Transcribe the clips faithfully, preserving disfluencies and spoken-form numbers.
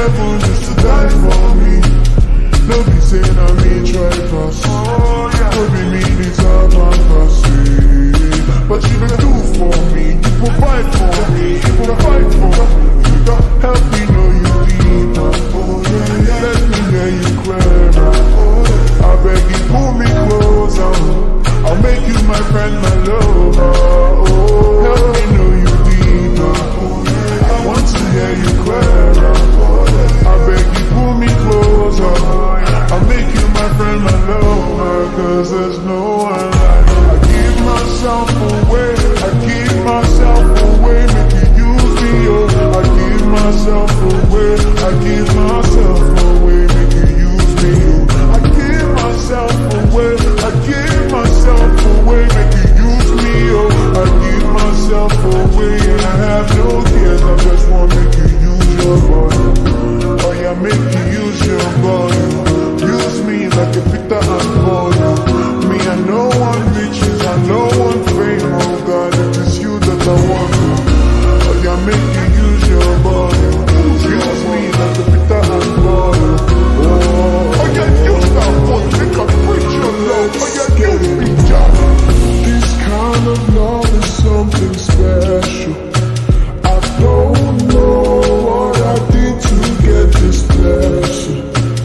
heaven just to die for me. No be saying I mean try pass. No be me deserve my mercy, but you dey do for me, you provide for me, you provide for me. You gon' help me know you deeper. Oh yeah, yeah. Let me hear you clearer. I beg you pull me closer. I'll make you my friend, my lover. Oh, help me know you deeper. I want to hear you clearer. I beg you pull me closer. I'll make you my friend, my lover. Cause there's no one like you. I give myself away. I give myself away. Make you use me, oh. I give myself away. I give myself away. Make you use me, oh. I give myself away. I give myself away. Make you use me, oh. I give myself away. And I have no cares. I just want to make you use your body. Oh yeah, make you use your body. Use me like a Peter and Paul. Me, I know one riches, I know one fame. Oh God, it is you that I want. Oh yeah, make you use your body. Use me like a Peter and Paul. Oh, oh yeah, use that one. Make a preach your love. Oh yeah, use me, Jack. This kind of love is something special. I don't know what I did to get this blessing.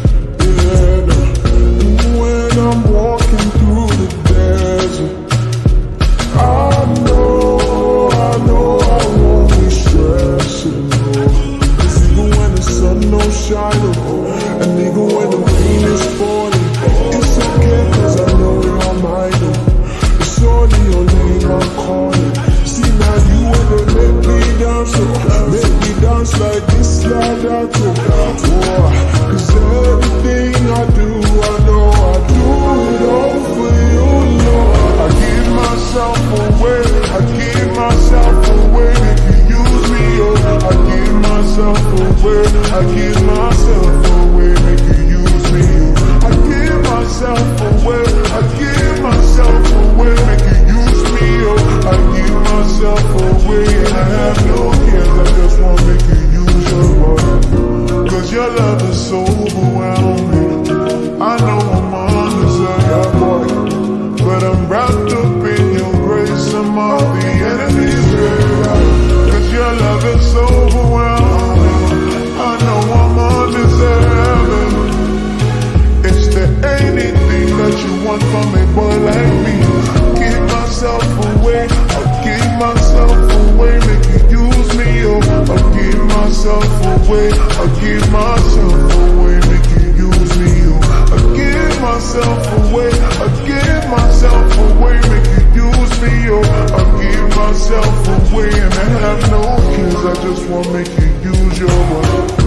I'm walking through the desert. I know, I know I won't be stressing, no. Cause even when the sun don't shine, oh, and even when the rain is falling, it's okay cause I know you're mine, oh. It's only your name I'm calling. See now you wanna make me dance, oh. Make me dance like this, like that, oh. Cause everything I do, I know I do it all for you, Lord. I give myself away, I give myself away, make you use me, oh. I give myself away, I give myself away, make you use me, oh. I give myself away, I give myself away, make you use me, oh. I give myself away, and I have no cares, I just want to make you use your body. Cause your love is so overwhelming. I know I'm undeserved, boy, but I'm wrapped up in your grace. I'm all the enemy's grave. Cause your love is so overwhelming. I know I'm undeserved. Is there anything that you want from a boy like me? Give myself away, I'll give myself away, make you use me, oh. I'll give myself away, I'll give myself away, make you use me, oh. I give myself away, I give myself away, make you use me, oh. I give myself away, and I have no cares, I just want to make you use your body.